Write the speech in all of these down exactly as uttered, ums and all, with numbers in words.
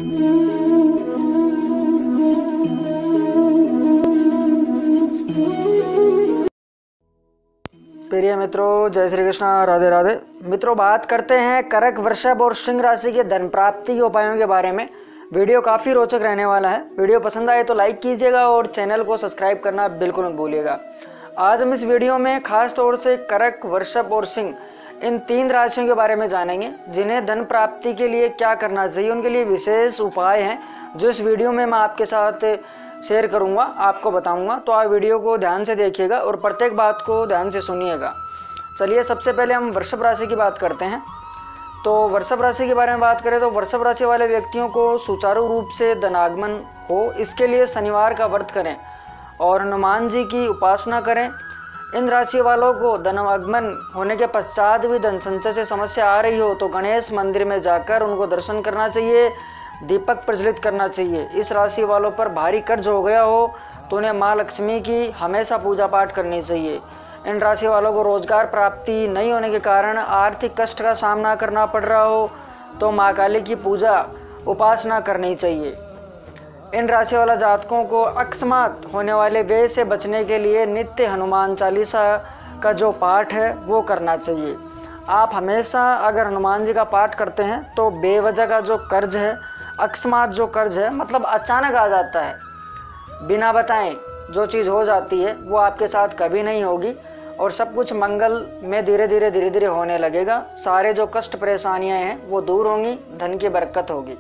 प्रिय मित्रों, जय श्री कृष्ण, राधे राधे। मित्रों, बात करते हैं कर्क, वृषभ और सिंह राशि के धन प्राप्ति के उपायों के बारे में। वीडियो काफ़ी रोचक रहने वाला है। वीडियो पसंद आए तो लाइक कीजिएगा और चैनल को सब्सक्राइब करना बिल्कुल मत भूलिएगा। आज हम इस वीडियो में खास तौर से कर्क, वृषभ और सिंह इन तीन राशियों के बारे में जानेंगे, जिन्हें धन प्राप्ति के लिए क्या करना चाहिए। उनके लिए विशेष उपाय हैं जो इस वीडियो में मैं आपके साथ शेयर करूंगा, आपको बताऊंगा। तो आप वीडियो को ध्यान से देखिएगा और प्रत्येक बात को ध्यान से सुनिएगा। चलिए, सबसे पहले हम वृषभ राशि की बात करते हैं। तो वृषभ राशि के बारे में बात करें तो वृषभ राशि वाले व्यक्तियों को सुचारू रूप से धनागमन हो, इसके लिए शनिवार का व्रत करें और हनुमान जी की उपासना करें। इन राशि वालों को धनागमन होने के पश्चात भी धन संचय से समस्या आ रही हो तो गणेश मंदिर में जाकर उनको दर्शन करना चाहिए, दीपक प्रज्वलित करना चाहिए। इस राशि वालों पर भारी कर्ज हो गया हो तो उन्हें माँ लक्ष्मी की हमेशा पूजा पाठ करनी चाहिए। इन राशि वालों को रोजगार प्राप्ति नहीं होने के कारण आर्थिक कष्ट का सामना करना पड़ रहा हो तो माँ काली की पूजा उपासना करनी चाहिए। इन राशि वाला जातकों को अकस्मात होने वाले व्यय से बचने के लिए नित्य हनुमान चालीसा का जो पाठ है वो करना चाहिए। आप हमेशा अगर हनुमान जी का पाठ करते हैं तो बेवजह का जो कर्ज है, अकस्मात जो कर्ज है, मतलब अचानक आ जाता है, बिना बताएं जो चीज़ हो जाती है वो आपके साथ कभी नहीं होगी और सब कुछ मंगल में धीरे धीरे धीरे धीरे होने लगेगा। सारे जो कष्ट परेशानियां हैं वो दूर होंगी, धन की बरकत होगी।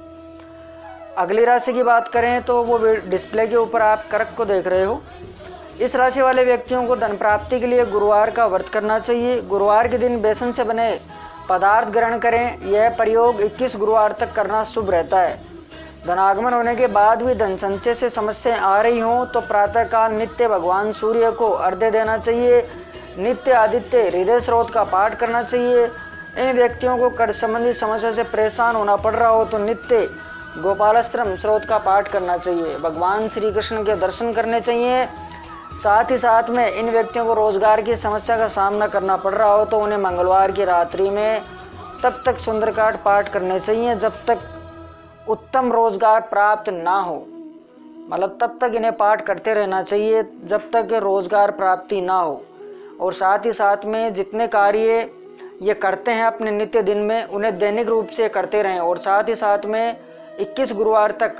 अगली राशि की बात करें तो वो डिस्प्ले के ऊपर आप कर्क को देख रहे हो। इस राशि वाले व्यक्तियों को धन प्राप्ति के लिए गुरुवार का व्रत करना चाहिए। गुरुवार के दिन बेसन से बने पदार्थ ग्रहण करें। यह प्रयोग इक्कीस गुरुवार तक करना शुभ रहता है। धनागमन होने के बाद भी धन संचय से समस्याएं आ रही हों तो प्रातःकाल नित्य भगवान सूर्य को अर्घ्य देना चाहिए। नित्य आदित्य हृदय स्रोत का पाठ करना चाहिए। इन व्यक्तियों को कर्ज संबंधी समस्या से परेशान होना पड़ रहा हो तो नित्य गोपालस्त्रम स्रोत का पाठ करना चाहिए। भगवान श्री कृष्ण के दर्शन करने चाहिए। साथ ही साथ में इन व्यक्तियों को रोजगार की समस्या का सामना करना पड़ रहा हो तो उन्हें मंगलवार की रात्रि में तब तक सुंदरकांड पाठ करने चाहिए जब तक उत्तम रोजगार प्राप्त ना हो। मतलब तब तक इन्हें पाठ करते रहना चाहिए जब तक रोजगार प्राप्ति ना हो। और साथ ही साथ में जितने कार्य ये करते हैं अपने नित्य दिन में उन्हें दैनिक रूप से करते रहें। और साथ ही साथ में इक्कीस गुरुवार तक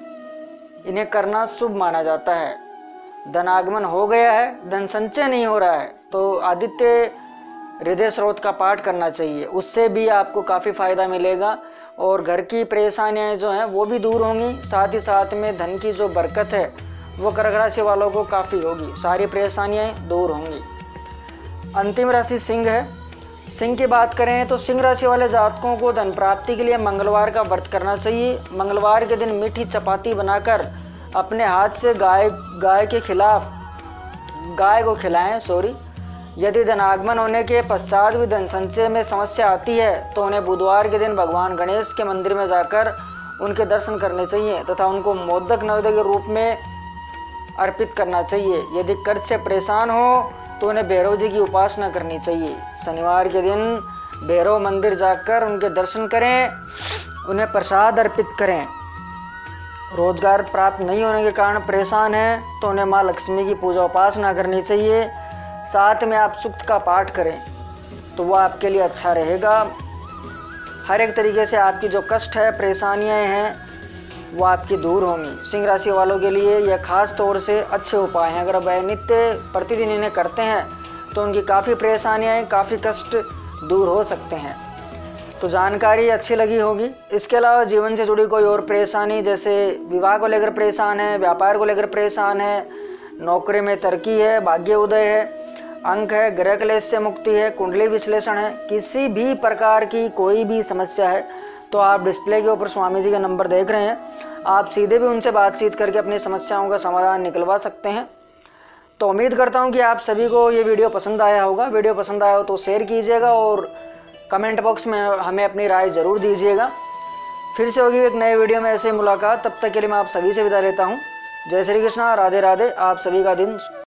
इन्हें करना शुभ माना जाता है। धनागमन हो गया है, धन संचय नहीं हो रहा है तो आदित्य हृदय स्रोत का पाठ करना चाहिए। उससे भी आपको काफ़ी फायदा मिलेगा और घर की परेशानियां जो हैं वो भी दूर होंगी। साथ ही साथ में धन की जो बरकत है वो कर्क राशि वालों को काफ़ी होगी, सारी परेशानियां दूर होंगी। अंतिम राशि सिंह है। सिंह की बात करें तो सिंह राशि वाले जातकों को धन प्राप्ति के लिए मंगलवार का व्रत करना चाहिए। मंगलवार के दिन मीठी चपाती बनाकर अपने हाथ से गाय गाय के खिलाफ गाय को खिलाएं सॉरी यदि धनागमन होने के पश्चात भी धन संचय में समस्या आती है तो उन्हें बुधवार के दिन भगवान गणेश के मंदिर में जाकर उनके दर्शन करने चाहिए तथा उनको मोदक नैवेद्य के रूप में अर्पित करना चाहिए। यदि कर्ज से परेशान हो तो उन्हें भैरव जी की उपासना करनी चाहिए। शनिवार के दिन भैरव मंदिर जाकर उनके दर्शन करें, उन्हें प्रसाद अर्पित करें। रोजगार प्राप्त नहीं होने के कारण परेशान हैं तो उन्हें माँ लक्ष्मी की पूजा उपासना करनी चाहिए। साथ में आप सूक्त का पाठ करें तो वह आपके लिए अच्छा रहेगा। हर एक तरीके से आपकी जो कष्ट है, परेशानियां हैं वो आपकी दूर होंगी। सिंह राशि वालों के लिए यह खास तौर से अच्छे उपाय हैं। अगर वह नित्य प्रतिदिन इन्हें करते हैं तो उनकी काफ़ी परेशानियां, काफ़ी कष्ट दूर हो सकते हैं। तो जानकारी अच्छी लगी होगी। इसके अलावा जीवन से जुड़ी कोई और परेशानी, जैसे विवाह को लेकर परेशान है, व्यापार को लेकर परेशान है, नौकरी में तरक्की है, भाग्य उदय है, अंक है, ग्रह क्लेश से मुक्ति है, कुंडली विश्लेषण है, किसी भी प्रकार की कोई भी समस्या है तो आप डिस्प्ले के ऊपर स्वामी जी का नंबर देख रहे हैं। आप सीधे भी उनसे बातचीत करके अपनी समस्याओं का समाधान निकलवा सकते हैं। तो उम्मीद करता हूं कि आप सभी को ये वीडियो पसंद आया होगा। वीडियो पसंद आया हो तो शेयर कीजिएगा और कमेंट बॉक्स में हमें अपनी राय ज़रूर दीजिएगा। फिर से होगी एक नए वीडियो में ऐसे मुलाकात। तब तक के लिए मैं आप सभी से विदा लेता हूँ। जय श्री कृष्णा, राधे राधे। आप सभी का दिन